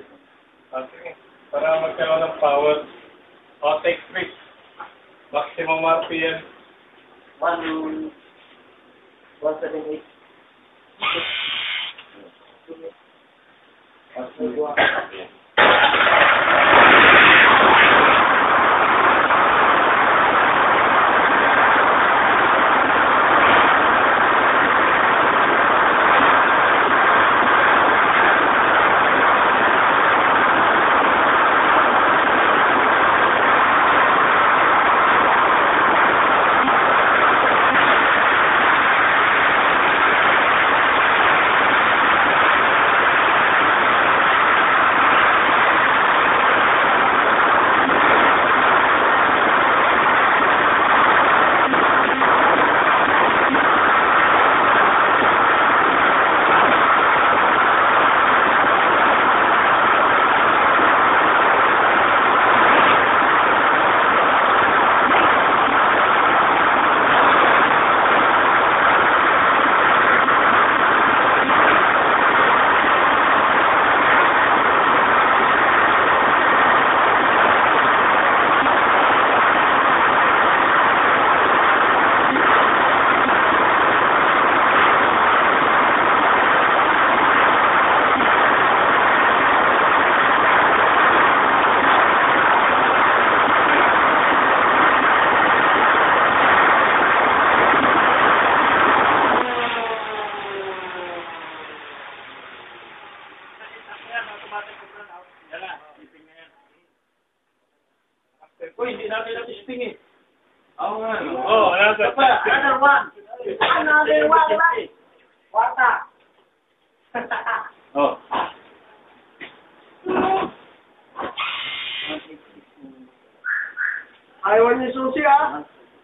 Okay. Para magkaroon ng power. Outtake switch. Maximum RPM. 178. Uy, hindi natin natisting eh. Oo nga. Oo, another one. Another one. Wata. Oh. Ayaw niyo susi ah.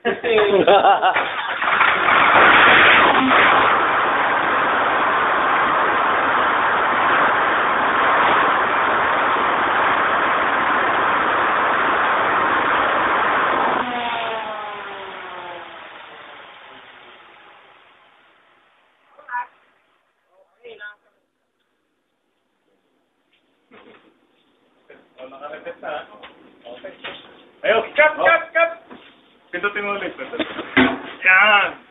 Nakarepet na. Okay. Ayun, cut! Pindutin mo ulit. Yan!